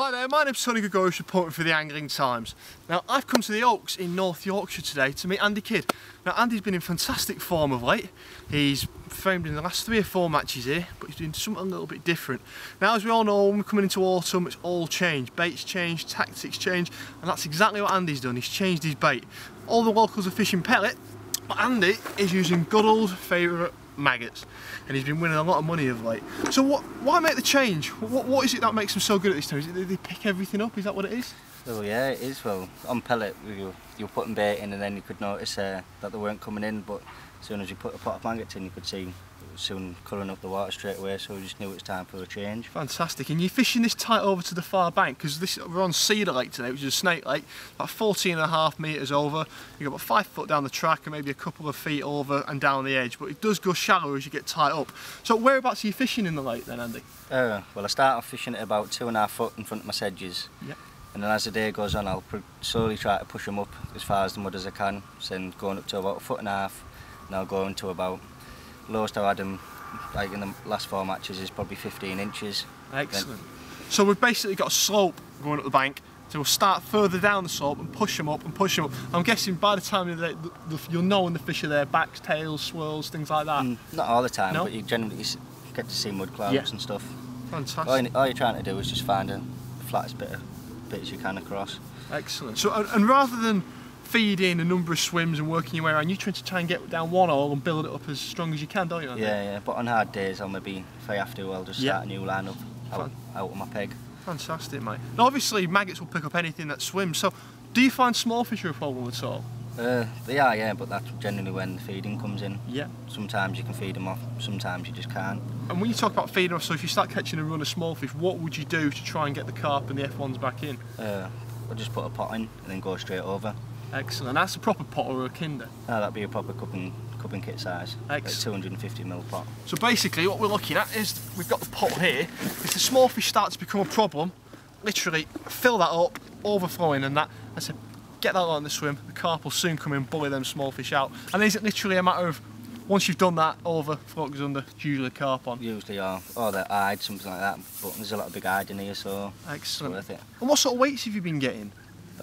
Hi there, my name's Tony Gregorius, reporting for the Angling Times. Now, I've come to the Oaks in North Yorkshire today to meet Andy Kidd. Now, Andy's been in fantastic form of late. He's framed in the last 3 or 4 matches here, but he's doing something a little bit different. Now, as we all know, when we're coming into autumn, it's all changed. Baits change, tactics change, and that's exactly what Andy's done. He's changed his bait. All the locals are fishing pellet, but Andy is using good old favourite maggots, and he's been winning a lot of money of late. So why make the change? What is it that makes them so good at this time? Is it that they pick everything up? Is that what it is? Well, yeah, it is. Well, on pellet you were putting bait in and then you could notice that they weren't coming in, but as soon as you put a pot of maggots in you could see it was soon colouring up the water straight away, so we just knew it was time for a change. Fantastic. And you're fishing this tight over to the far bank, because we're on Cedar Lake today, which is a snake lake, about 14.5 metres over. You've got about 5 foot down the track and maybe a couple of feet over and down the edge, but it does go shallow as you get tight up. So whereabouts are you fishing in the lake then, Andy? Well, I start off fishing at about 2.5 foot in front of my sedges. Yep. And then as the day goes on, I'll slowly try to push them up as far as the mud as I can, then going up to about 1.5 foot, and I'll go into about, lowest I had them like in the last 4 matches is probably 15 inches. Excellent. So we've basically got a slope going up the bank, so we'll start further down the slope and push them up and push them up. I'm guessing by the time you'll know when the fish are there, backs, tails, swirls, things like that. Not all the time, no? but you generally get to see mud clouds and stuff. Fantastic. All you're trying to do is just find the flattest bit as you can across. Excellent. So, and rather than feeding a number of swims and working your way around, you try and get down one hole and build it up as strong as you can, don't you, Andy? Yeah, but on hard days if I have to, I'll just start a new line up out of my peg. Fantastic, mate. Now obviously maggots will pick up anything that swims, so do you find small fish are a problem at all? They are, yeah, but that's generally when the feeding comes in. Yeah. Sometimes you can feed them off, sometimes you just can't. And when you talk about feeding off, so if you start catching a run of small fish, what would you do to try and get the carp and the F1s back in? I'll just put a pot in and then go straight over. Excellent. That's a proper pot or a kinder? No, that'd be a proper cupping kit size. Excellent. Like 250ml pot. So basically what we're looking at is, we've got the pot here. If the small fish start to become a problem, literally fill that up, overflowing, and that, I said, get that on the swim, the carp will soon come in and bully them small fish out. And is it literally a matter of, once you've done that, over, float goes under, usually a carp on? Usually, or the hide, something like that, but there's a lot of big hide in here, so excellent. It's worth it. And what sort of weights have you been getting?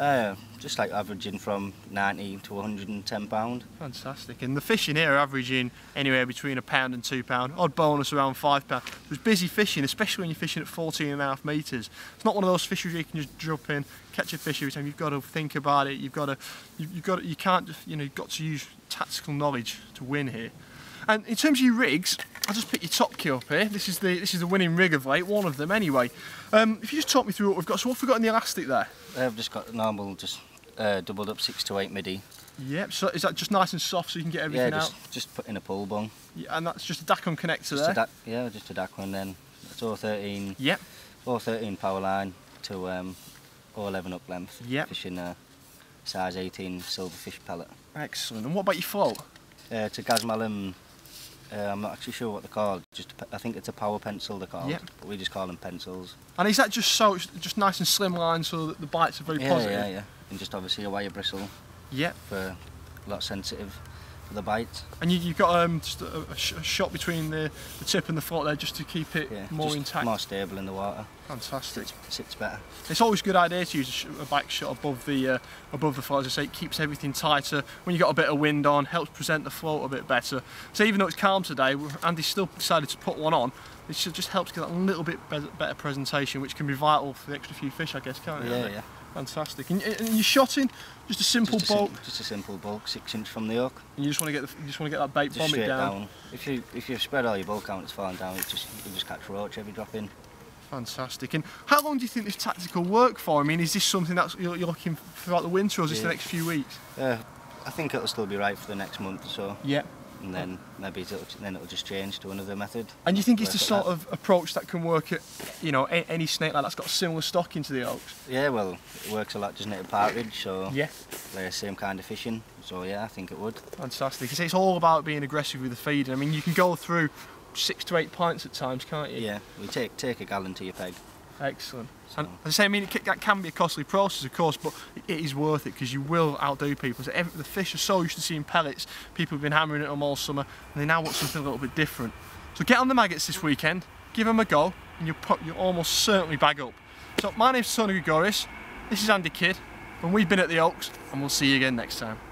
Just like averaging from 90 to 110 pound. Fantastic. And the fish in here are averaging anywhere between £1 and £2, odd bonus around £5. It's busy fishing, especially when you're fishing at 14.5 metres. It's not one of those fisheries where you can just drop in, catch a fish every time. You've got to think about it. You can't just, you've got to use tactical knowledge to win here. And in terms of your rigs, I'll just pick your top key up here. This is the winning rig of late, one of them anyway. If you just talk me through what we've got. So what have we got in the elastic there? I've just got normal, just doubled up 6 to 8 midi. Yep, so is that just nice and soft so you can get everything out? Yeah, just put in a pull bung. Yeah, and that's just a Dacon connector there? Yeah, just a Dacon, and then it's 013. Yep. 013 power line to 011 up length. Yep. Fishing size 18 silverfish pellet. Excellent. And what about your float? To Gazmalum, I'm not actually sure what they're called. I think it's a power pencil they're called. Yep. But we just call them pencils. And is that just so it's just nice and slim line so that the bites are very positive? Yeah. And just obviously a wire bristle. Yep. For a lot sensitive for the bite. And you've got just a shot between the tip and the float there just to keep it more intact. More stable in the water. Fantastic. Sits better. It's always a good idea to use a back shot above the float. As I say, it keeps everything tighter. When you've got a bit of wind on, helps present the float a bit better. So even though it's calm today, Andy still decided to put one on. It just helps get that little bit better presentation, which can be vital for the extra few fish, I guess, can't it? Yeah. Fantastic. And you're shotting just a simple bulk. Just a simple bulk, 6 inch from the hook. And you just want to get that bait bomb it down. If you spread all your bulk out, it's falling down. You just catch roach every drop in. Fantastic. And how long do you think this tactic will work for? I mean, is this something that you're looking throughout the winter, or is this the next few weeks? I think it'll still be right for the next month or so. Yeah. And then maybe it'll just change to another method. And you think it's the sort of approach that can work at, any snake like that's got a similar stock into the Oaks? Yeah, well, it works a lot, doesn't it, at partridge, so yeah, they're the same kind of fishing, so yeah, I think it would. Fantastic, because it's all about being aggressive with the feeding. I mean, you can go through 6 to 8 pints at times, can't you? Yeah, we take a gallon to your peg. Excellent. So. And as I say, I mean, that can be a costly process, of course, but it is worth it because you will outdo people. So the fish are so used to seeing pellets, people have been hammering at them all summer, and they now want something a little bit different. So get on the maggots this weekend, give them a go, and you'll almost certainly bag up. So my name's Tony Gregorius, this is Andy Kidd, and we've been at the Oaks, and we'll see you again next time.